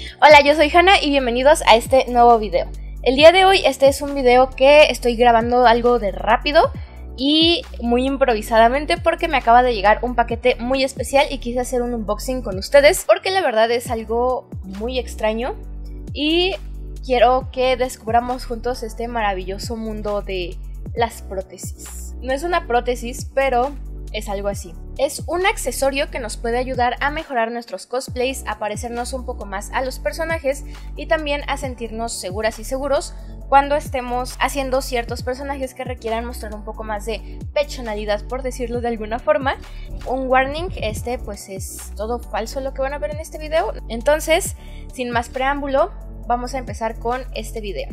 Hola, yo soy Hanna y bienvenidos a este nuevo video. El día de hoy este es un video que estoy grabando algo de rápido y muy improvisadamente porque me acaba de llegar un paquete muy especial y quise hacer un unboxing con ustedes porque la verdad es algo muy extraño y quiero que descubramos juntos este maravilloso mundo de las prótesis. No es una prótesis, pero es algo así. Es un accesorio que nos puede ayudar a mejorar nuestros cosplays, a parecernos un poco más a los personajes y también a sentirnos seguras y seguros cuando estemos haciendo ciertos personajes que requieran mostrar un poco más de personalidad, por decirlo de alguna forma. Un warning, pues es todo falso lo que van a ver en este video. Entonces, sin más preámbulo, vamos a empezar con este video.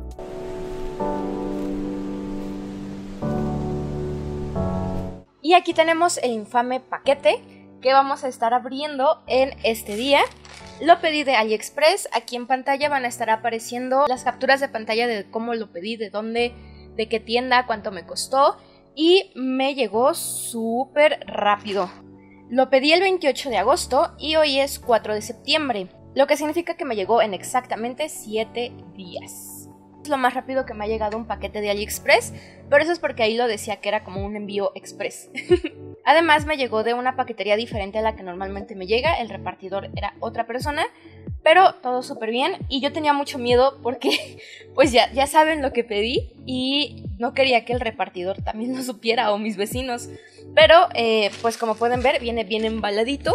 Y aquí tenemos el infame paquete que vamos a estar abriendo en este día. Lo pedí de AliExpress. Aquí en pantalla van a estar apareciendo las capturas de pantalla de cómo lo pedí, de dónde, de qué tienda, cuánto me costó. Y me llegó súper rápido. Lo pedí el 28 de agosto y hoy es 4 de septiembre. Lo que significa que me llegó en exactamente 7 días. Es lo más rápido que me ha llegado un paquete de AliExpress, pero eso es porque ahí lo decía que era como un envío express. Además me llegó de una paquetería diferente a la que normalmente me llega, el repartidor era otra persona, pero todo súper bien y yo tenía mucho miedo porque pues ya saben lo que pedí y no quería que el repartidor también lo supiera o mis vecinos, pero pues como pueden ver viene bien embaladito.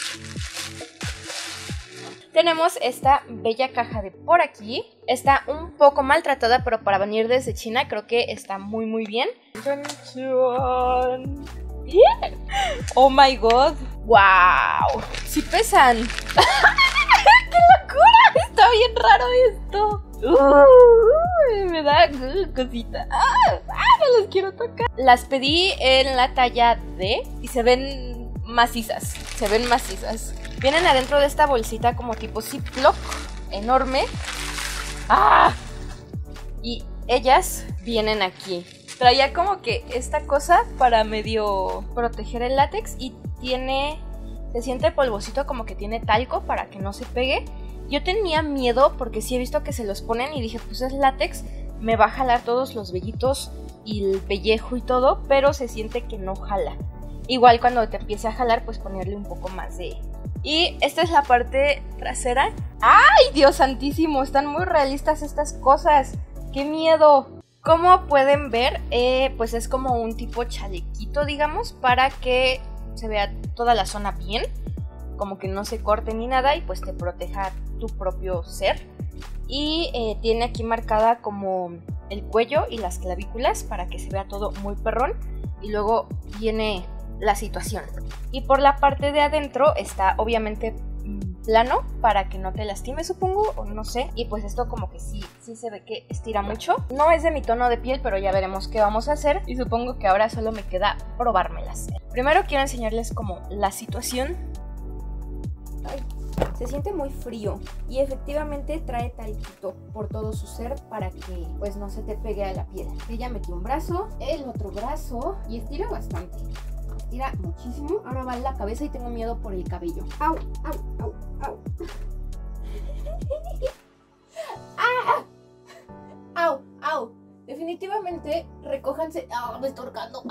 Tenemos esta bella caja de por aquí. Está un poco maltratada, pero para venir desde China creo que está muy bien. Oh my god. Wow. Sí pesan. ¡Qué locura! Está bien raro esto. Me da cosita. No los quiero tocar. Las pedí en la talla D y se ven macizas. Vienen adentro de esta bolsita como tipo Ziploc, enorme. ¡Ah! Y ellas vienen aquí. Traía como que esta cosa para medio proteger el látex y se siente polvosito, como que tiene talco para que no se pegue. Yo tenía miedo porque sí he visto que se los ponen y dije, pues es látex, me va a jalar todos los vellitos y el pellejo y todo, pero se siente que no jala. Igual cuando te empiece a jalar, pues ponerle un poco más de... Y esta es la parte trasera. ¡Ay, Dios santísimo! Están muy realistas estas cosas. ¡Qué miedo! Como pueden ver, pues es como un tipo chalequito, digamos, para que se vea toda la zona bien. Como que no se corte ni nada y pues te proteja tu propio ser. Y tiene aquí marcada como el cuello y las clavículas para que se vea todo muy perrón. Y luego viene la situación. Y por la parte de adentro está obviamente plano para que no te lastime, supongo, o no sé. Y pues esto como que sí se ve que estira mucho. No es de mi tono de piel, pero ya veremos qué vamos a hacer. Y supongo que ahora solo me queda probármelas. Primero quiero enseñarles como la situación. Ay, se siente muy frío y efectivamente trae talquito por todo su ser para que pues no se te pegue a la piel. Ella metió un brazo, el otro brazo y estira bastante. Estira muchísimo. Ahora va en la cabeza y tengo miedo por el cabello. ¡Au! ¡Au! ¡Au! ¡Au! ¡Ah! ¡Au! ¡Au! Definitivamente, recójanse. ¡Ah! Me estoy ahorcando.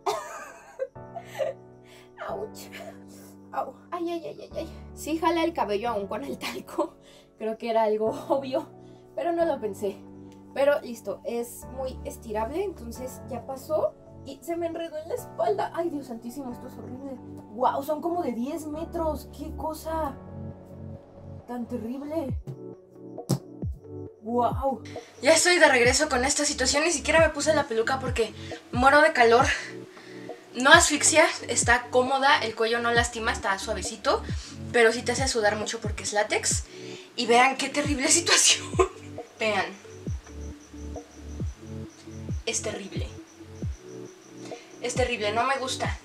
¡Auch! ¡Au! ¡Ay, ay, ay, ay, ay! Sí jala el cabello aún con el talco. Creo que era algo obvio, pero no lo pensé. Pero listo, es muy estirable, entonces ya pasó. Y se me enredó en la espalda. Ay, Dios santísimo, esto es horrible. Wow, son como de 10 metros. Qué cosa tan terrible. Wow. Ya estoy de regreso con esta situación. Ni siquiera me puse la peluca porque muero de calor. No asfixia, está cómoda, el cuello no lastima, está suavecito, pero sí te hace sudar mucho porque es látex. Y vean qué terrible situación. Vean. Es terrible. Es terrible, no me gusta,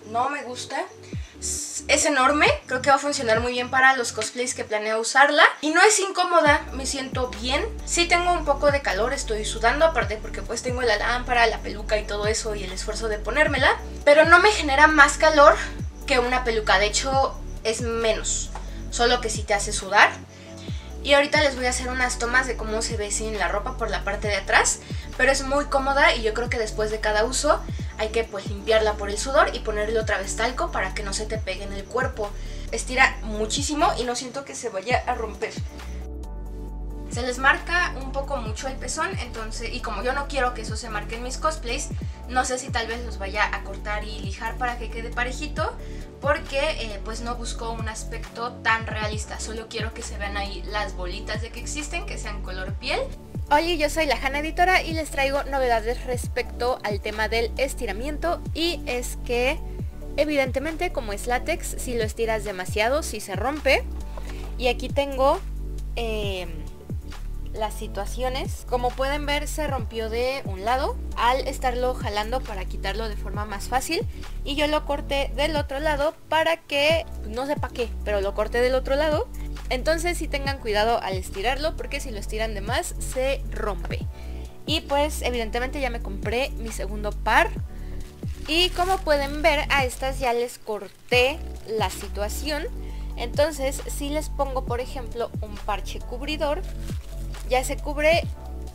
Es enorme, creo que va a funcionar muy bien para los cosplays que planeo usarla. Y no es incómoda, me siento bien. Sí tengo un poco de calor, estoy sudando aparte porque pues tengo la lámpara, la peluca y todo eso y el esfuerzo de ponérmela. Pero no me genera más calor que una peluca, de hecho es menos, solo que sí te hace sudar. Y ahorita les voy a hacer unas tomas de cómo se ve sin la ropa por la parte de atrás, pero es muy cómoda y yo creo que después de cada uso hay que pues limpiarla por el sudor y ponerle otra vez talco para que no se te pegue en el cuerpo. Estira muchísimo y no siento que se vaya a romper. Se les marca un poco mucho el pezón, entonces, y como yo no quiero que eso se marque en mis cosplays, no sé si tal vez los vaya a cortar y lijar para que quede parejito, porque pues no busco un aspecto tan realista, solo quiero que se vean ahí las bolitas de que existen, que sean color piel. Hola, yo soy la Hanna Editora y les traigo novedades respecto al tema del estiramiento, y es que evidentemente como es látex, si lo estiras demasiado sí se rompe, y aquí tengo las situaciones. Como pueden ver, se rompió de un lado al estarlo jalando para quitarlo de forma más fácil, y yo lo corté del otro lado para que, no sé para qué, pero lo corté del otro lado. Entonces sí tengan cuidado al estirarlo, porque si lo estiran de más se rompe. Y pues evidentemente ya me compré mi segundo par, y como pueden ver a estas ya les corté la situación. Entonces si les pongo por ejemplo un parche cubridor, ya se cubre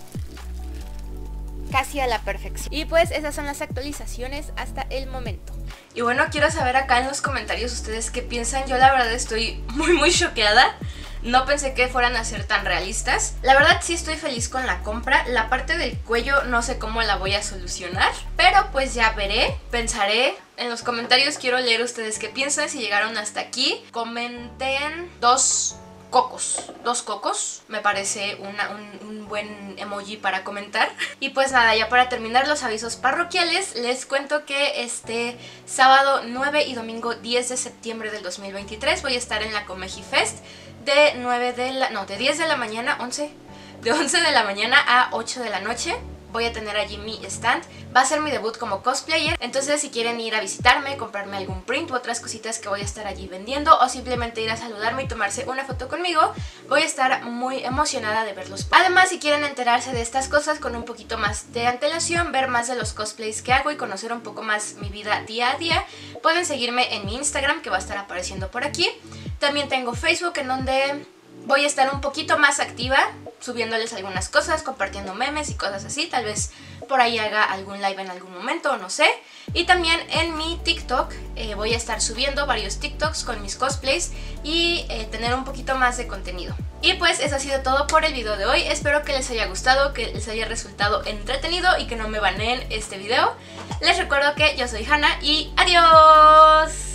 casi a la perfección. Y pues esas son las actualizaciones hasta el momento. Y bueno, quiero saber acá en los comentarios ustedes qué piensan. Yo la verdad estoy muy choqueada. No pensé que fueran a ser tan realistas. La verdad sí estoy feliz con la compra. La parte del cuello no sé cómo la voy a solucionar, pero pues ya veré, pensaré. En los comentarios quiero leer ustedes qué piensan. Si llegaron hasta aquí, comenten dos cocos, me parece un buen emoji para comentar. Y pues nada, ya para terminar los avisos parroquiales, les cuento que este sábado 9 y domingo 10 de septiembre del 2023 voy a estar en la Comeji Fest de 10 de la mañana, de 11 de la mañana a 8 de la noche. Voy a tener allí mi stand. Va a ser mi debut como cosplayer, entonces si quieren ir a visitarme, comprarme algún print u otras cositas que voy a estar allí vendiendo, o simplemente ir a saludarme y tomarse una foto conmigo, voy a estar muy emocionada de verlos. Además, si quieren enterarse de estas cosas con un poquito más de antelación, ver más de los cosplays que hago y conocer un poco más mi vida día a día, pueden seguirme en mi Instagram, que va a estar apareciendo por aquí. También tengo Facebook, en donde voy a estar un poquito más activa, subiéndoles algunas cosas, compartiendo memes y cosas así. Tal vez por ahí haga algún live en algún momento, no sé. Y también en mi TikTok voy a estar subiendo varios TikToks con mis cosplays y tener un poquito más de contenido. Y pues eso ha sido todo por el video de hoy. Espero que les haya gustado, que les haya resultado entretenido y que no me baneen este video. Les recuerdo que yo soy Hanna y ¡adiós!